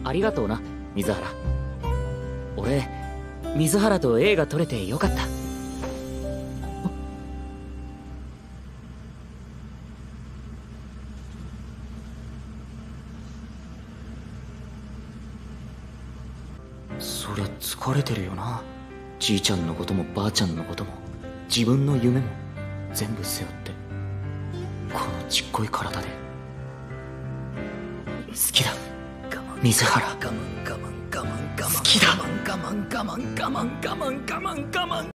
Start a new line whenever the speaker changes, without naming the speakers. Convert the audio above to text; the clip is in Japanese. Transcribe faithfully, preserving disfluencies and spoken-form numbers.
ありがとうな水原。俺水原と映画撮れてよかった。そりゃ疲れてるよな。じいちゃんのこともばあちゃんのことも自分の夢も全部背負ってこのちっこい体で。好きだ水原。好きだ。我慢我慢我慢我慢我慢我慢我慢我慢。